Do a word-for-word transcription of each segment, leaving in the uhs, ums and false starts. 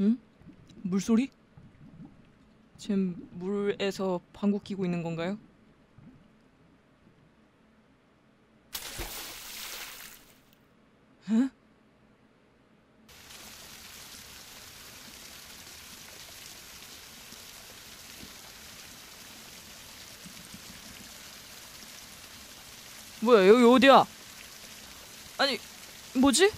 응? 물소리? 지금 물에서 방구 끼고 있는 건가요? 응? 뭐야, 여기 어디야? 아니, 뭐지?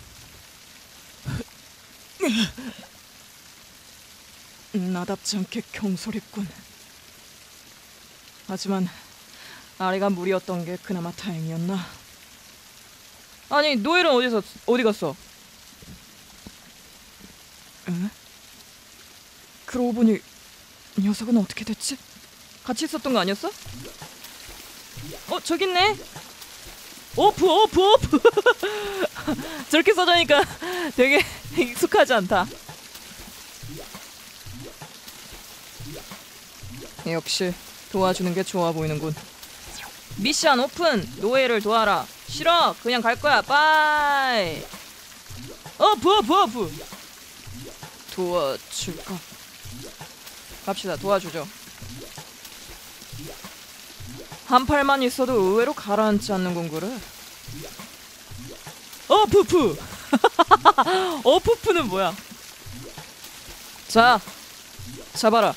나답지 않게 경솔했군. 하지만 아래가 물이었던 게 그나마 다행이었나? 아니, 노엘은 어디서 어디 갔어? 응? 그러고 보니 녀석은 어떻게 됐지? 같이 있었던 거 아니었어? 어, 저기 있네. 오프 오프 오프. 저렇게 써자니까 되게 익숙하지 않다. 역시 도와주는 게 좋아 보이는군. 미션 오픈. 노예를 도와라. 싫어, 그냥 갈 거야. 빠이. 어프 어프 어프. 도와줄까? 갑시다. 도와주죠. 한 팔만 있어도 의외로 가라앉지 않는군. 그래. 어프프. 어프프는 뭐야? 자, 잡아라.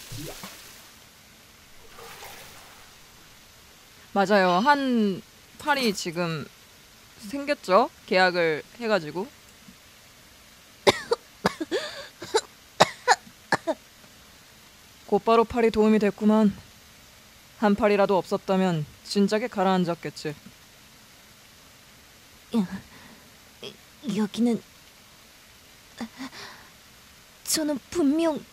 맞아요. 한 팔이 지금 생겼죠? 계약을 해가지고. 곧바로 팔이 도움이 됐구만. 한 팔이라도 없었다면 진작에 가라앉았겠지. 야, 여기는... 저는 분명...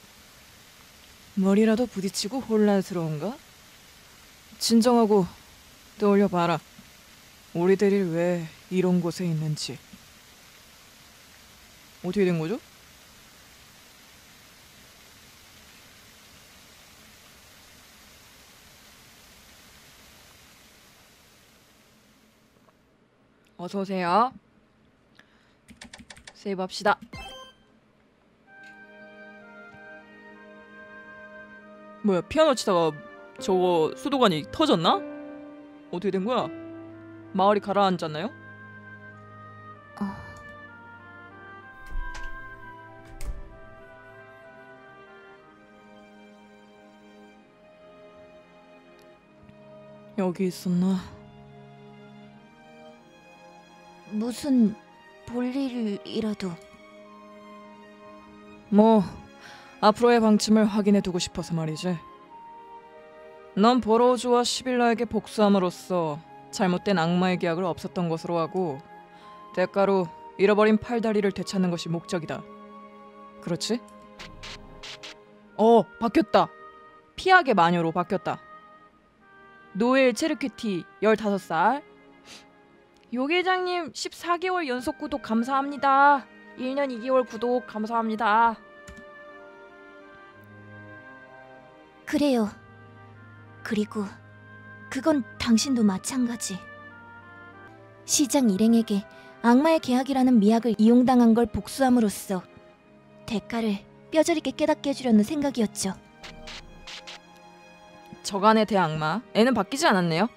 머리라도 부딪히고 혼란스러운가? 진정하고 떠올려봐라. 우리들이 왜 이런 곳에 있는지. 어떻게 된 거죠? 어서 오세요. 세이브합시다. 뭐야, 피아노 치다가 저거 수도관이 터졌나? 어떻게 된 거야? 마을이 가라앉았나요? 어... 여기 있었나? 무슨 볼일이라도... 뭐 앞으로의 방침을 확인해두고 싶어서 말이지. 넌 버로우즈와 시빌라에게 복수함으로써 잘못된 악마의 계약을 없었던 것으로 하고 대가로 잃어버린 팔다리를 되찾는 것이 목적이다. 그렇지? 어, 바뀌었다. 피하게 마녀로 바뀌었다. 노엘 체르퀴티 열다섯 살. 요계장님 십사 개월 연속 구독 감사합니다. 일 년 이 개월 구독 감사합니다. 그래요. 그리고 그건 당신도 마찬가지. 시장 일행에게 악마의 계약이라는 미학을 이용당한 걸 복수함으로써 대가를 뼈저리게 깨닫게 해주려는 생각이었죠. 저간의 대악마, 애는 바뀌지 않았네요.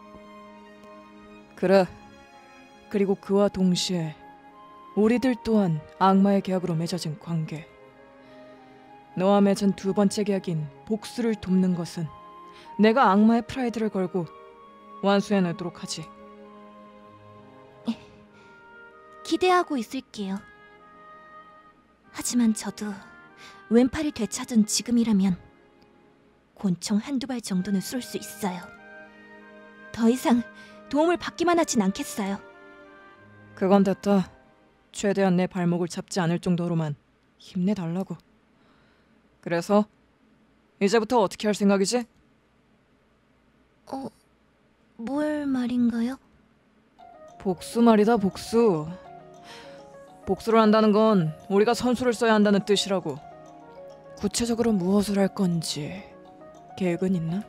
그래. 그리고 그와 동시에 우리들 또한 악마의 계약으로 맺어진 관계. 너와 맺은 두 번째 계약인 복수를 돕는 것은 내가 악마의 프라이드를 걸고 완수해내도록 하지. 기대하고 있을게요. 하지만 저도 왼팔을 되찾은 지금이라면 곤충 한두 발 정도는 쏠 수 있어요. 더 이상 도움을 받기만 하진 않겠어요. 그건 됐다. 최대한 내 발목을 잡지 않을 정도로만 힘내달라고. 그래서 이제부터 어떻게 할 생각이지? 어... 뭘 말인가요? 복수 말이다, 복수. 복수를 한다는 건 우리가 선수를 써야 한다는 뜻이라고. 구체적으로 무엇을 할 건지 계획은 있나?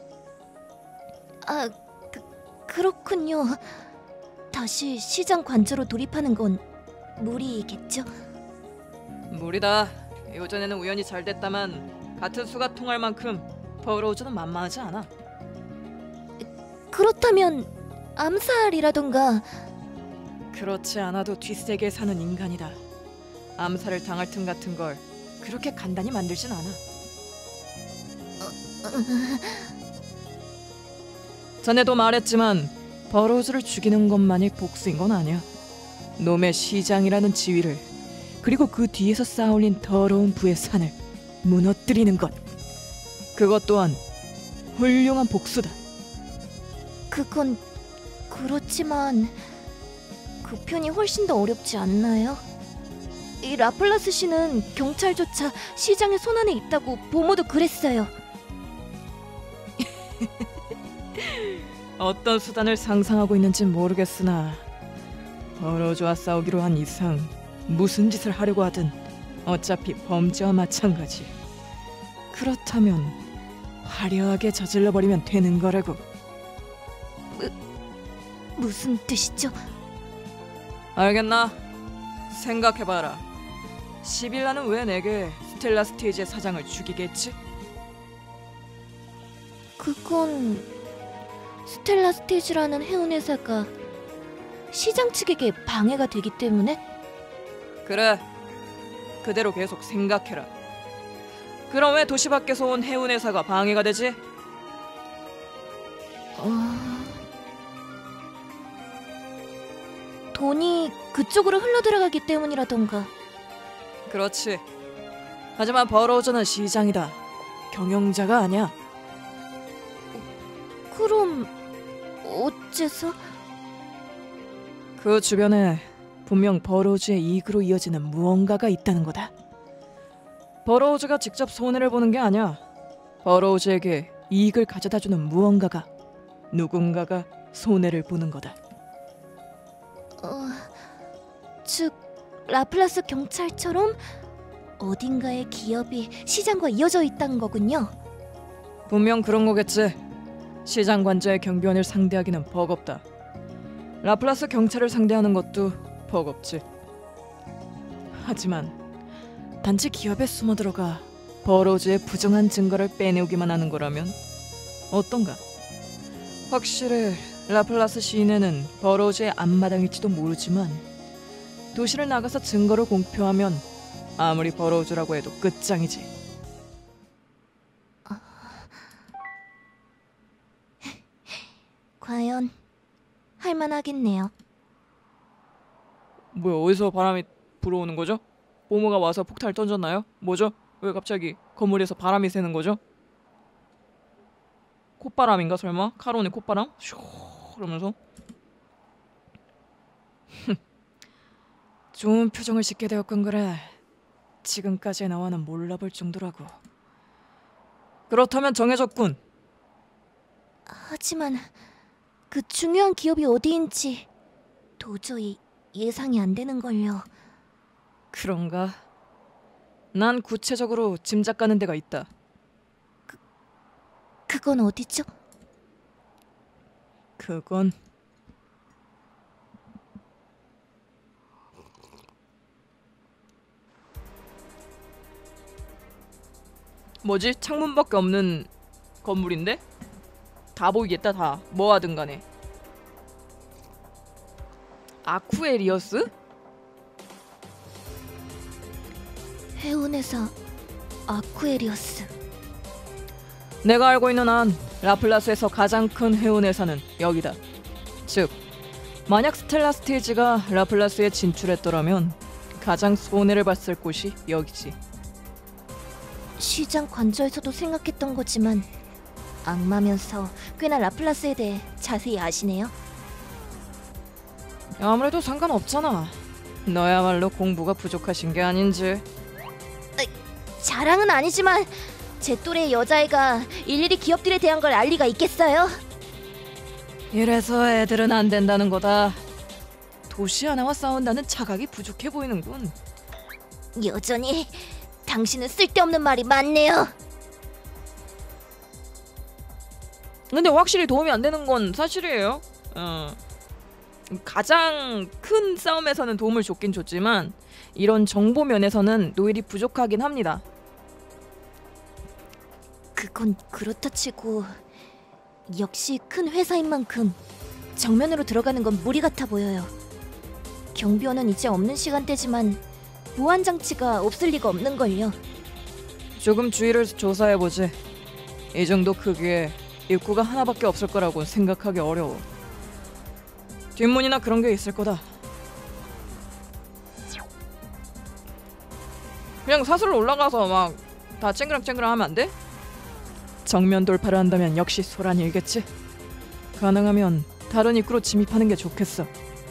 아, 그, 그렇군요. 다시 시장 관저로 돌입하는 건 무리겠죠? 무리다. 요전에는 우연히 잘 됐다만 같은 수가 통할 만큼 버러우즈는 만만하지 않아. 그렇다면 암살이라던가. 그렇지 않아도 뒷세계에 사는 인간이다. 암살을 당할 틈 같은 걸 그렇게 간단히 만들진 않아. 전에도 말했지만 버러우즈를 죽이는 것만이 복수인 건 아니야. 놈의 시장이라는 지위를, 그리고 그 뒤에서 쌓아올린 더러운 부의 산을 무너뜨리는 것, 그것 또한 훌륭한 복수다. 그건 그렇지만 그 편이 훨씬 더 어렵지 않나요? 이 라플라스 씨는 경찰조차 시장의 손안에 있다고 보모도 그랬어요. 어떤 수단을 상상하고 있는진 모르겠으나 버러우즈와 싸우기로 한 이상 무슨 짓을 하려고 하든 어차피 범죄와 마찬가지. 그렇다면 화려하게 저질러버리면 되는 거라고. 무슨 뜻이죠? 알겠나? 생각해봐라. 시빌라는 왜 내게 스텔라 스테이지의 사장을 죽이겠지? 그건 스텔라 스테이지라는 해운회사가 시장 측에게 방해가 되기 때문에? 그래, 그대로 계속 생각해라. 그럼 왜 도시 밖에서 온 해운회사가 방해가 되지? 어... 돈이 그쪽으로 흘러들어가기 때문이라던가. 그렇지. 하지만 버러우즈는 시장이다. 경영자가 아니야. 그럼 어째서? 그 주변에 분명 버러우즈의 이익으로 이어지는 무언가가 있다는 거다. 버러우즈가 직접 손해를 보는 게 아니야. 버러우즈에게 이익을 가져다주는 무언가가, 누군가가 손해를 보는 거다. 어... 즉 라플라스 경찰처럼 어딘가에 기업이 시장과 이어져 있다는 거군요. 분명 그런 거겠지. 시장 관저의 경비원을 상대하기는 버겁다. 라플라스 경찰을 상대하는 것도 버겁지. 하지만 단지 기업에 숨어들어가 버러우즈의 부정한 증거를 빼내오기만 하는 거라면 어떤가? 확실히 라플라스 시인에는 버러우즈의 앞마당일지도 모르지만 도시를 나가서 증거를 공표하면 아무리 버러우즈라고 해도 끝장이지. 어... 과연 할만하겠네요. 뭐야, 어디서 바람이 불어오는 거죠? 보모가 와서 폭탄을 던졌나요? 뭐죠? 왜 갑자기 건물에서 바람이 새는 거죠? 콧바람인가 설마? 카론의 콧바람? 슈 그러면서 좋은 표정을 짓게 되었군. 그래, 지금까지의 나와는 몰라볼 정도라고. 그렇다면 정해졌군. 하지만 그 중요한 기업이 어디인지 도저히 예상이 안 되는걸요. 그런가? 난 구체적으로 짐작가는 데가 있다. 그, 그건 어디죠? 그건... 뭐지? 창문밖에 없는 건물인데? 다 보이겠다 다. 뭐하든 간에. 아쿠에리어스? 해운회사 아쿠에리어스. 내가 알고 있는 한 라플라스에서 가장 큰 해운회사는 여기다. 즉, 만약 스텔라 스테이지가 라플라스에 진출했더라면 가장 손해를 봤을 곳이 여기지. 시장 관저에서도 생각했던 거지만 악마면서 꽤나 라플라스에 대해 자세히 아시네요. 아무래도 상관없잖아. 너야말로 공부가 부족하신 게 아닌지. 자랑은 아니지만 제 또래의 여자애가 일일이 기업들에 대한 걸 알 리가 있겠어요? 이래서 애들은 안 된다는 거다. 도시 하나와 싸운다는 자각이 부족해 보이는군. 여전히 당신은 쓸데없는 말이 많네요. 근데 확실히 도움이 안 되는 건 사실이에요. 어. 가장 큰 싸움에서는 도움을 줬긴 줬지만 이런 정보 면에서는 노엘이 부족하긴 합니다. 그건 그렇다 치고 역시 큰 회사인 만큼 정면으로 들어가는 건 무리 같아 보여요. 경비원은 이제 없는 시간대지만 보안 장치가 없을 리가 없는걸요. 조금 주위를 조사해보지. 이 정도 크기에 입구가 하나밖에 없을 거라고 생각하기 어려워. 뒷문이나 그런 게 있을 거다. 그냥 사슬로 올라가서 막 다 쨍그랑쨍그랑 하면 안 돼? 정면 돌파를 한다면 역시 소란일겠지. 가능하면 다른 입구로 침입하는 게 좋겠어.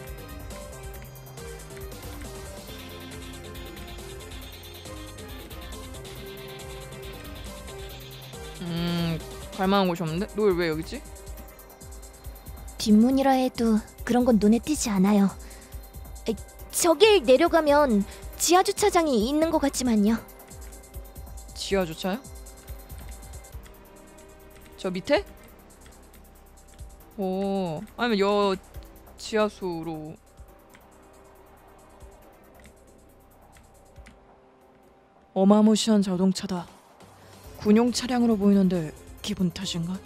음... 갈만한 곳이 없는데? 노엘 왜 여기 있지? 뒷문이라 해도 그런 건 눈에 띄지 않아요. 에, 저길 내려가면 지하 주차장이 있는 것 같지만요. 지하 주차요? 저 밑에? 오, 아니면 여 지하수로. 어마무시한 자동차다. 군용 차량으로 보이는데 기분 탓인가?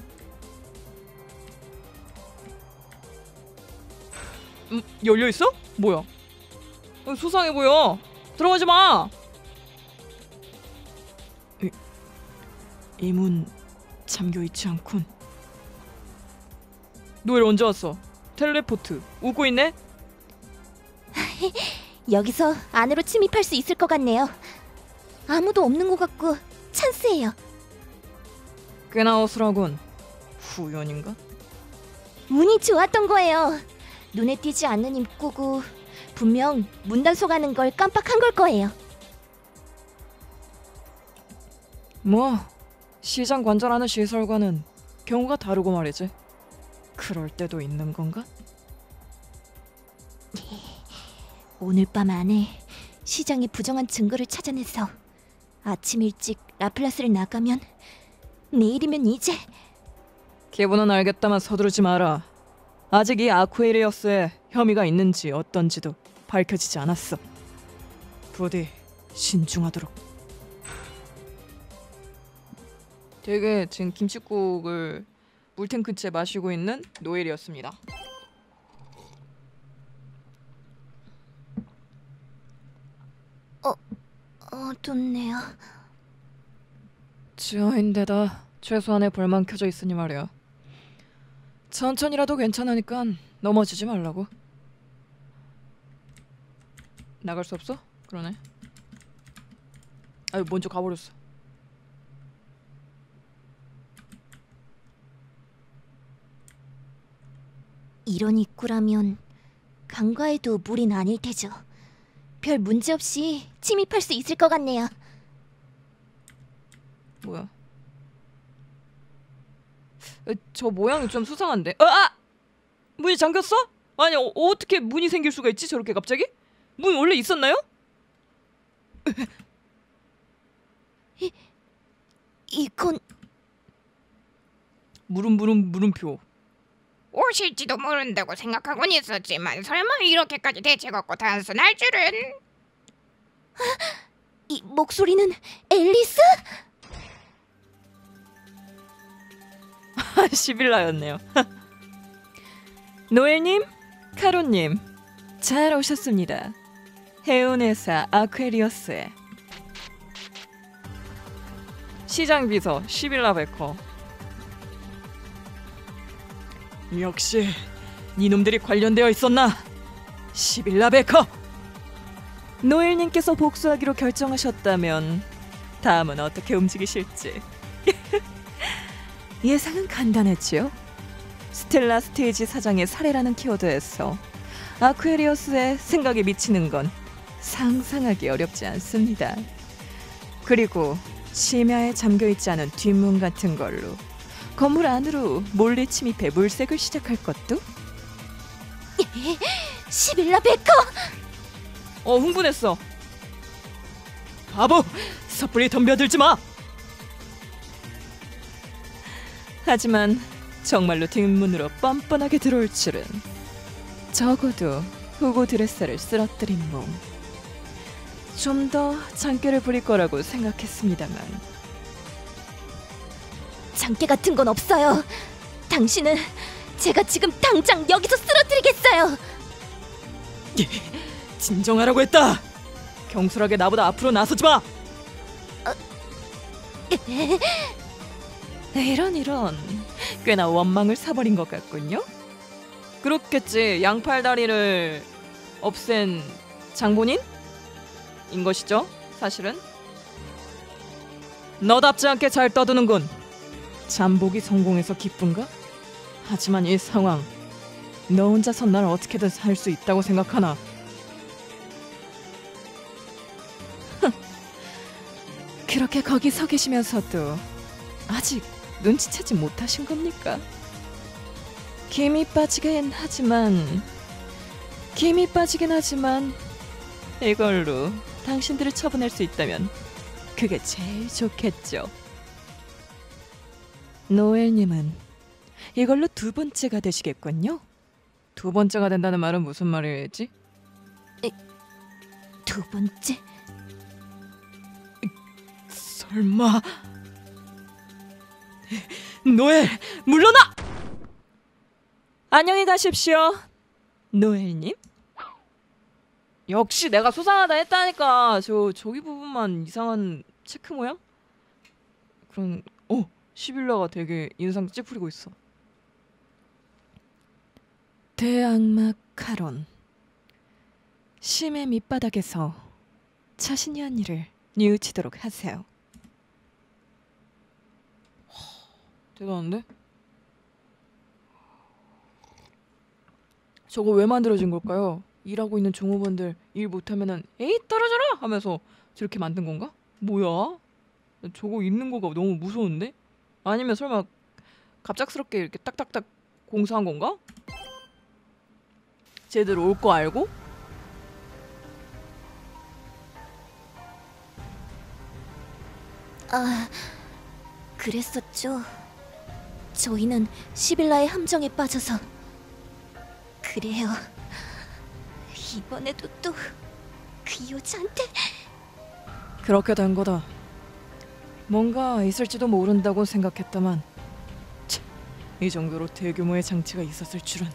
음, 열려 있어? 뭐야? 어, 수상해 보여. 들어가지 마. 이 문 잠겨 있지 않군. 노엘 언제 왔어? 텔레포트 웃고 있네? 여기서 안으로 침입할 수 있을 것 같네요. 아무도 없는 것 같고 찬스예요. 꽤나 어슬하군. 후연인가? 운이 좋았던 거예요. 눈에 띄지 않는 입구고 분명 문 단속하는 걸 깜빡한 걸 거예요. 뭐 시장 관절하는 시설과는 경우가 다르고 말이지. 그럴 때도 있는 건가? 오늘 밤 안에 시장의 부정한 증거를 찾아내서 아침 일찍 라플라스를 나가면 내일이면 이제... 기분은 알겠다만 서두르지 마라. 아직 이 아쿠에리어스에 혐의가 있는지 어떤지도 밝혀지지 않았어. 부디 신중하도록. 되게 지금 김칫국을 물탱크째 마시고 있는 노엘이었습니다. 어... 어둡네요. 지하인데다 최소한의 불만 켜져 있으니 말이야. 천천히라도 괜찮으니까 넘어지지 말라고. 나갈 수 없어? 그러네. 아유 먼저 가버렸어. 이런 입구라면 강가에도 물이 아닐 테죠. 별 문제 없이 침입할 수 있을 것 같네요. 뭐야? 에, 저 모양이 좀 수상한데? 아! 아! 문이 잠겼어? 아니 어, 어떻게 문이 생길 수가 있지? 저렇게 갑자기? 문 원래 있었나요? 이, 이건... 물음 물음 물음표. 오실지도 모른다고 생각하곤 있었지만 설마 이렇게까지 대책 없고 단순할 줄은. 이 목소리는 앨리스? 시빌라였네요. 노엘님, 카로님, 잘 오셨습니다. 해운회사 아쿠에리어스에. 시장비서 시빌라 베커. 역시 니놈들이 관련되어 있었나? 시빌라 베커! 노엘님께서 복수하기로 결정하셨다면 다음은 어떻게 움직이실지. 예상은 간단했지요. 스텔라 스테이지 사장의 사례라는 키워드에서 아쿠에리어스에 생각이 미치는 건 상상하기 어렵지 않습니다. 그리고 심야에 잠겨있지 않은 뒷문 같은 걸로 건물 안으로 몰래 침입해 물색을 시작할 것도? 시빌라 베커! 어 흥분했어. 바보! 섣불리 덤벼들지 마! 하지만 정말로 뒷문으로 뻔뻔하게 들어올 줄은. 적어도 후고 드레스를 쓰러뜨린 몸. 좀 더 장깨를 부릴 거라고 생각했습니다만. 장깨 같은 건 없어요. 당신은 제가 지금 당장 여기서 쓰러뜨리겠어요. 진정하라고 했다. 경솔하게 나보다 앞으로 나서지 마. 이런 이런 꽤나 원망을 사버린 것 같군요. 그렇겠지. 양팔다리를 없앤 장본인인 것이죠. 사실은 너답지 않게 잘 떠드는군. 잠복이 성공해서 기쁜가? 하지만 이 상황 너 혼자서 날 어떻게든 살 수 있다고 생각하나? 그렇게 거기 서 계시면서도 아직 눈치채지 못하신 겁니까? 김이 빠지긴 하지만 김이 빠지긴 하지만 이걸로 당신들을 처분할 수 있다면 그게 제일 좋겠죠. 노엘님은 이걸로 두 번째가 되시겠군요. 두 번째가 된다는 말은 무슨 말이지? 두 번째? 설마... 노엘, 물러나! 안녕히 가십시오, 노엘님. 역시 내가 수상하다 했다니까. 저 저기 부분만 이상한 체크 모양? 그런... 어! 시빌라가 되게 인상 찌푸리고 있어. 대악마 카론. 심의 밑바닥에서 자신이 한 일을 뉘우치도록 하세요. 대단한데? 저거 왜 만들어진 걸까요? 일하고 있는 종업원들 일 못하면은 에이 떨어져라! 하면서 저렇게 만든 건가? 뭐야? 저거 있는 거가 너무 무서운데? 아니면 설마 갑작스럽게 이렇게 딱딱딱 공사한 건가? 쟤들 올 거 알고? 아, 그랬었죠. 저희는 시빌라의 함정에 빠져서. 그래요. 이번에도 또 그 여자한테. 그렇게 된 거다. 뭔가 있을지도 모른다고 생각했다만 참, 이 정도로 대규모의 장치가 있었을 줄은.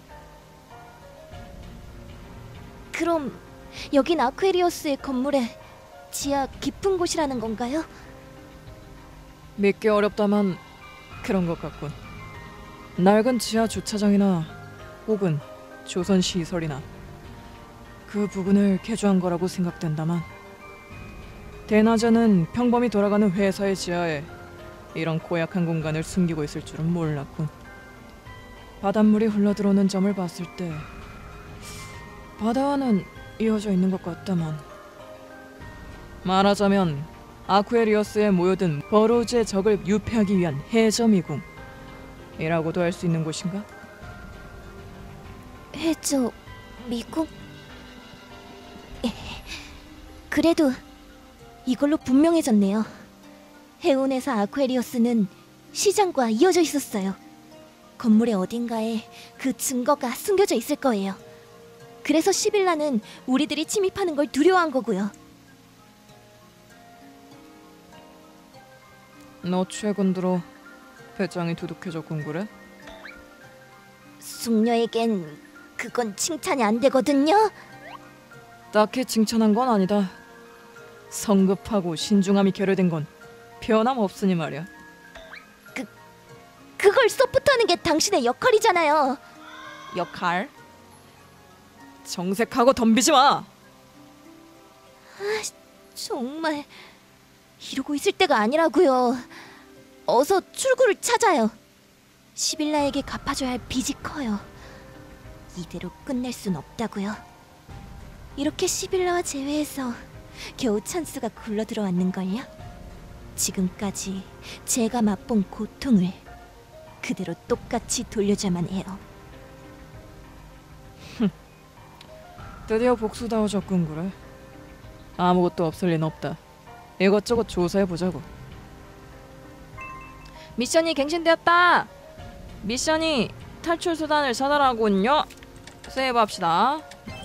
그럼 여긴 아쿠에리어스의 건물의 지하 깊은 곳이라는 건가요? 믿기 어렵다만 그런 것 같군. 낡은 지하 주차장이나 혹은 조선 시설이나 그 부분을 개조한 거라고 생각된다만 대낮에는 평범히 돌아가는 회사의 지하에 이런 고약한 공간을 숨기고 있을 줄은 몰랐군. 바닷물이 흘러들어오는 점을 봤을 때 바다와는 이어져 있는 것 같다만, 말하자면 아쿠에리어스에 모여든 버로즈의 적을 유폐하기 위한 해저 미궁이라고도 할 수 있는 곳인가? 해저 미궁? 에, 그래도 이걸로 분명해졌네요. 해운에서 아쿠에리어스는 시장과 이어져 있었어요. 건물의 어딘가에 그 증거가 숨겨져 있을 거예요. 그래서 시빌라는 우리들이 침입하는 걸 두려워한 거고요. 너 최근 들어 배짱이 두둑해졌군 그래? 숙녀에겐 그건 칭찬이 안 되거든요. 딱히 칭찬한 건 아니다. 성급하고 신중함이 결여된 건 변함없으니 말이야. 그, 그걸 소프트하는 게 당신의 역할이잖아요. 역할? 정색하고 덤비지 마! 아, 정말 이러고 있을 때가 아니라고요. 어서 출구를 찾아요. 시빌라에게 갚아줘야 할 빚이 커요. 이대로 끝낼 순 없다고요. 이렇게 시빌라와 재회해서 겨우 찬스가 굴러들어왔는걸요. 지금까지 제가 맛본 고통을 그대로 똑같이 돌려줘야만 해요. 드디어 복수다워졌군 그래. 아무것도 없을 리는 없다. 이것저것 조사해보자고. 미션이 갱신되었다! 미션이 탈출 수단을 찾아라군요. 세이브합시다.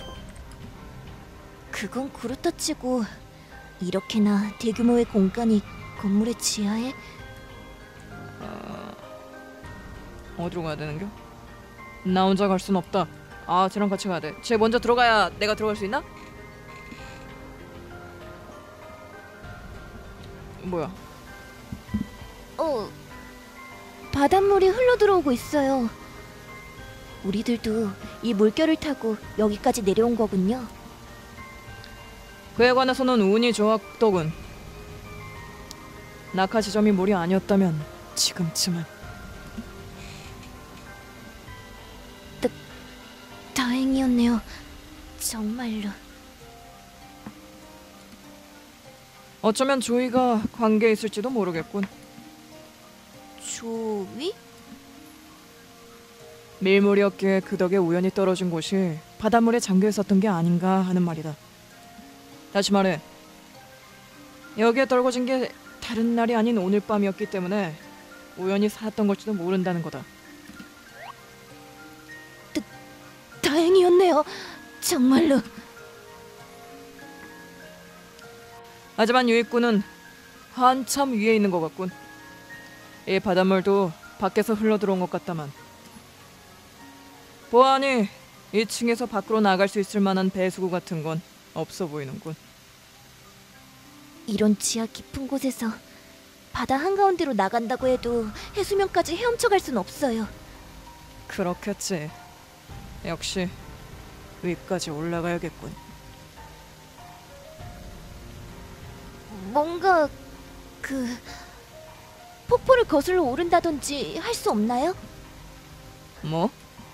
그건 그렇다 치고 이렇게나 대규모의 공간이 건물의 지하에? 어디로 가야 되는겨? 나 혼자 갈 순 없다. 아, 쟤랑 같이 가야 돼. 쟤 먼저 들어가야 내가 들어갈 수 있나? 뭐야? 어, 바닷물이 흘러 들어오고 있어요. 우리들도 이 물결을 타고 여기까지 내려온 거군요. 그에 관해서는 운이 좋았더군. 낙하 지점이 물이 아니었다면 지금쯤은. 다행이었네요. 정말로. 어쩌면 조이가 관계에 있을지도 모르겠군. 조위? 밀물이었기에 그 덕에 우연히 떨어진 곳이 바닷물에 잠겨 있었던 게 아닌가 하는 말이다. 다시 말해, 여기에 떨궈진 게 다른 날이 아닌 오늘 밤이었기 때문에 우연히 살았던 걸지도 모른다는 거다. 다행이었네요. 정말로. 하지만 유익군은 한참 위에 있는 것 같군. 이 바닷물도 밖에서 흘러들어온 것 같다만 보아하니 이 층에서 밖으로 나갈 수 있을 만한 배수구 같은 건 없어 보이는군. 이런 지하 깊은 곳에서 바다 한가운데로 나간다고 해도 해수면까지 헤엄쳐 갈 순 없어요. 그렇겠지. 역시 위까지 올라가야겠군. 뭔가 그 폭포를 거슬러 오른다든지 할 수 없나요? 뭐?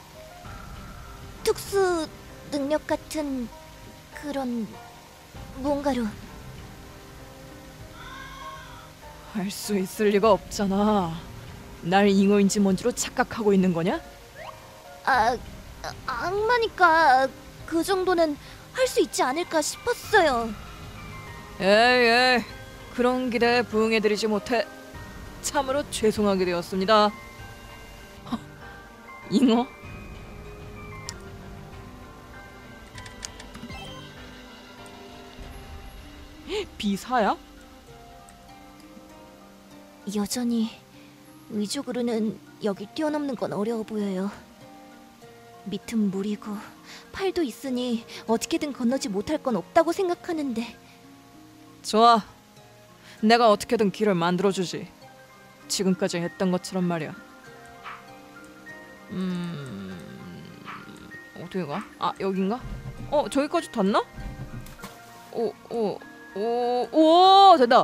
특수 능력 같은 그런 뭔가로. 할 수 있을 리가 없잖아. 날 잉어인지 뭔지로 착각하고 있는 거냐? 아, 악마니까 그 정도는 할 수 있지 않을까 싶었어요. 에이 에이, 그런 기대에 부응해드리지 못해 참으로 죄송하게 되었습니다. 허, 잉어? 비사야? 여전히 의족으로는 여기 뛰어넘는 건 어려워 보여요. 밑은 물이고 팔도 있으니 어떻게든 건너지 못할 건 없다고 생각하는데. 좋아, 내가 어떻게든 길을 만들어주지. 지금까지 했던 것처럼 말이야. 음... 어떻게 가? 아, 여긴가? 어, 저기까지 탔나? 오, 오, 오, 오, 된다.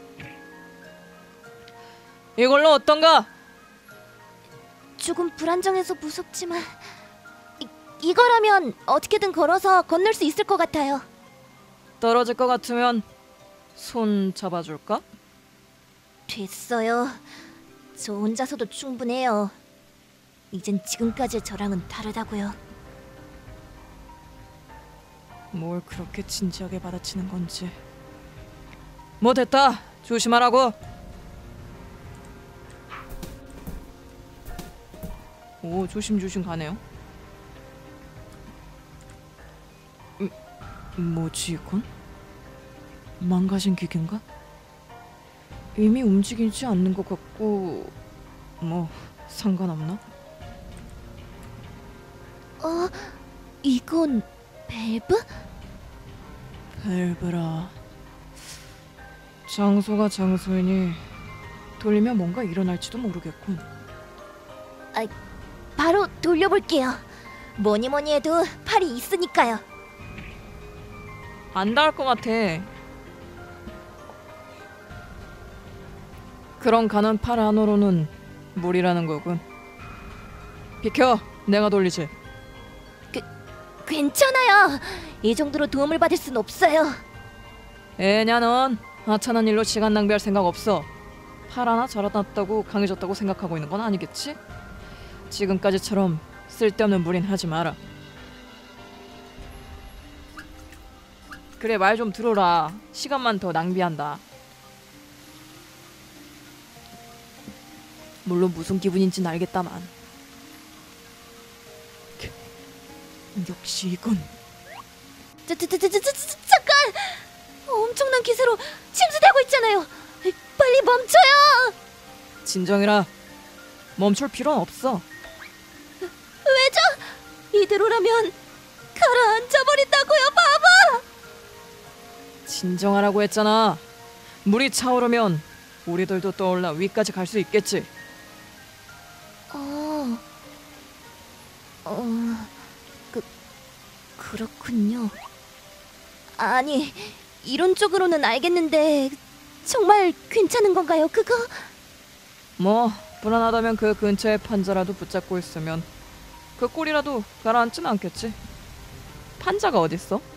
이걸로 어떤가? 조금 불안정해서 무섭지만 이, 이거라면 어떻게든 걸어서 건널 수 있을 것 같아요. 떨어질 것 같으면 손 잡아줄까? 됐어요. 저 혼자서도 충분해요. 이젠 지금까지의 저랑은 다르다고요. 뭘 그렇게 진지하게 받아치는 건지. 뭐 됐다. 조심하라고. 오, 조심조심 가네요. 음, 뭐지 이건? 망가진 기계인가? 이미 움직이지 않는 것 같고 뭐 상관없나? 어? 이건 밸브? 밸브라. 장소가 장소이니 돌리면 뭔가 일어날지도 모르겠군. 바로 돌려볼게요. 뭐니 뭐니 해도 팔이 있으니까요. 안 닿을 것 같아. 그런 가는 팔 안으로는 물이라는 거군. 비켜, 내가 돌리지. 괜찮아요. 이 정도로 도움을 받을 순 없어요. 애냐 넌. 하찮은 일로 시간 낭비할 생각 없어. 팔 하나 자라났다고 강해졌다고 생각하고 있는 건 아니겠지? 지금까지처럼 쓸데없는 무린 하지 마라. 그래, 말 좀 들어라. 시간만 더 낭비한다. 물론 무슨 기분인지는 알겠다만 역시 이건 자, 자, 자, 자, 자, 자, 자, 잠깐! 엄청난 기세로 침수되고 있잖아요. 빨리 멈춰요. 진정해라. 멈출 필요는 없어. 왜죠? 이대로라면 가라앉아 버린다고요, 바보! 진정하라고 했잖아. 물이 차오르면 우리들도 떠올라 위까지 갈 수 있겠지. 어, 어, 그 그렇군요. 아니, 이론적으로는 알겠는데 정말 괜찮은 건가요, 그거? 뭐 불안하다면 그 근처에 판자라도 붙잡고 있으면 그 꼴이라도 가라앉진 않겠지. 판자가 어딨어?